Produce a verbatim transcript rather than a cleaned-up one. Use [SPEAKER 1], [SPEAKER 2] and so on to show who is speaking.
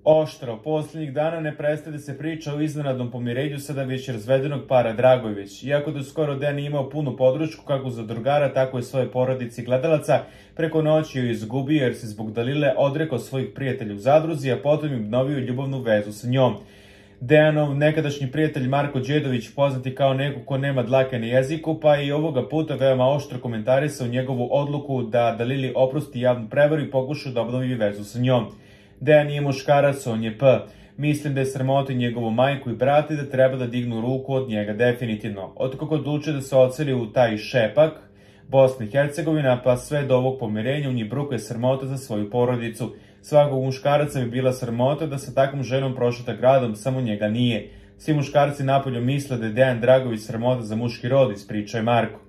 [SPEAKER 1] Oštro, posljednjih dana ne prestaje da se priča o iznenadnom pomirenju sada već razvedenog para Dragojević. Iako do skoro Dejan nije imao punu podršku kako za drugara, tako i svoje porodice i gledalaca, preko noći ju izgubio jer se zbog Dalile odrekao svojih prijatelja u zadruzi, a potom im obnovio ljubavnu vezu sa njom. Dejanov nekadašnji prijatelj Marko Đedović, poznati kao neko ko nema dlake na jeziku, pa i ovoga puta veoma oštro komentarisao njegovu odluku da Dalili oprosti javnu prevaru i pokuša da obnovi vezu sa njom. Dejan nije muškarac, on je P. Mislim da je sramota njegovu majku i brata i da treba da dignu ruku od njega definitivno. Otkako odlučio da se oceli u taj šepak, Bosna i Hercegovina, pa sve do ovog pomirenja u njih bruka je sramota za svoju porodicu. Svakog muškaraca bi bila sramota da sa takvom ženom prošeta gradom, samo njega nije. Svi muškarci napolju misle da je Dejan Dragović sramota za muški rod, ispričao je Marko.